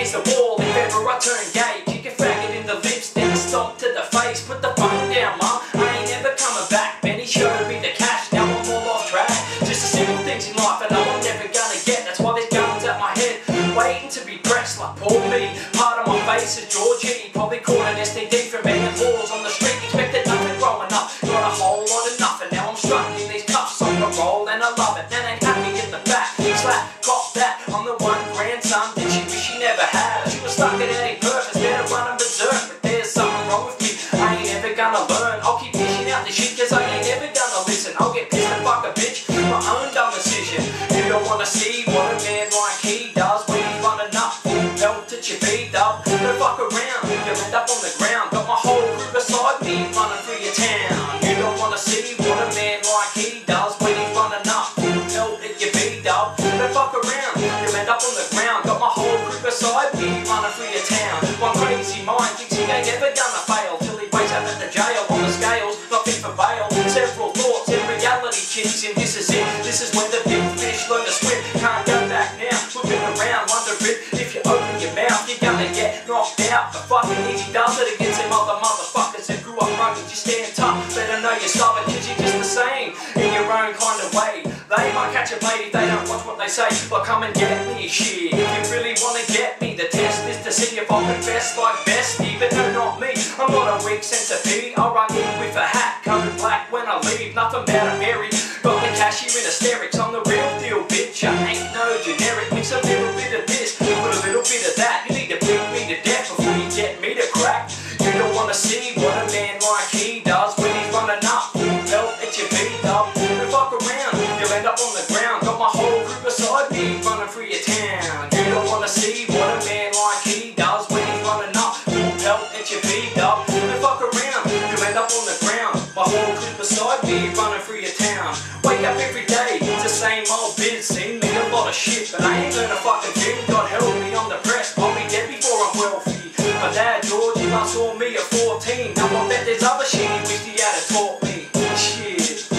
against the wall. If ever I turn gay, kick a faggot in the lips, then a stomp to the face. Put the phone down, mum, I ain't ever coming back. Benny showed me the cash, now I'm all off track. Just the simple things in life I know I'm never gonna get. That's why there's guns at my head, waiting to be pressed like poor me. Part of my face is Georgie, probably caught an STD from banging balls on the street. Expected nothing growing up, got a whole lot of nothing. Now I'm strutting in these cuffs on the roll and I love it. Then ain't happy in the back, slap, got that. I'm the one grandson that she wish she never had. She was stuck at any purpose, instead of running berserk. But there's something wrong with me, I ain't ever gonna learn. I'll keep dishing out this shit cause I ain't ever gonna listen. I'll get pissed and fuck a bitch, my own dumb decision. You don't wanna see what a man like he does when he's running up, full belt at your feet up. Don't fuck around, you'll end up on the ground. Got my whole crew beside me, running through your town. You don't wanna see what a man like he does when he's running up, full belt at your feet up. Don't fuck around, you'll end up on the ground. Got my whole crew beside me, running through your town. One crazy mind thinks he ain't ever gonna fail, till he wakes up at the jail on the scales, not fit for bail. Several thoughts in reality kicks in, this is it. This is where the big fish learn to swim. Can't go back now, looking around, wondering if you open your mouth, you're gonna get knocked out. The fucking easy does it against them other motherfuckers that grew up rugged. You stand tough, better know you're stubborn, cause you're just the same in your own kind of way. They might catch a bait if they don't watch what they say. Well, come and get me, shit. If you really wanna get me, the test is to see if I confess like bestie. But no, not me, I'm not a weak centipede. I run in with a hat, covered black when I leave. Nothing about a Mary, got the cashier in hysterics. I'm the real deal, bitch, I ain't no generic. Mix a little bit of this, put a little bit of that. You need to beat me to death before you get me to crack. You don't wanna see what a man like he does when he's running up, full belt at your feet up. Don't fuck around, you'll end up on the ground. Got my whole crew beside me, running through your town. You don't wanna see what a man like he does when he's running up, full belt at your feet up. Don't fuck around, you'll end up on the ground. My whole crew beside me, running through your town. Wake up every day, it's the same old biz. Seen me a lot of shit, but I ain't learned a fucking thing. God help me, I'm depressed, I'll be dead before I'm wealthy. My dad, George, he last saw me at 14. Now I bet there's other shit he wished he had taught me. Shit.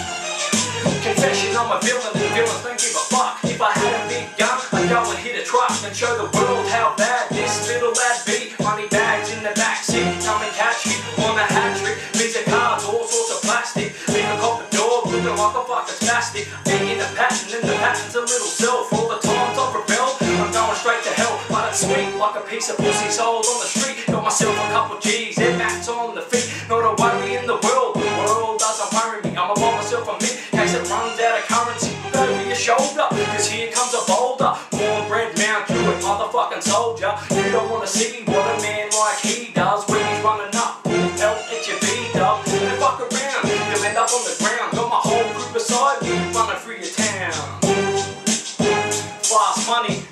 Confession, I'm a villain, and villains don't give a fuck. If I had a big gun, I'd go and hit a truck and show the world how bad this little lad be. Money bags in the backseat, come and catch me on a hat trick. Visa cards, all sorts of plastic. Leave a cop a dog, looking like a fucking spastic. Being a pattern, and the pattern's a little self. All the times I've rebelled, I'm going straight to hell. But it's sweet, like a piece of pussy sold on the street. Got myself a couple G's, and mats on the feet. Not a worry in the world doesn't worry me. I'ma buy myself a mint, in case it runs out of currency. Look over your shoulder, cause here comes a boulder. Cornbread, Mount Druitt, motherfucking soldier. You don't wanna see what a man like he does when he's running up, full belt at your feet up. Don't fuck around, you'll end up on the ground. Got my whole crew beside me, running through your town. Fast money,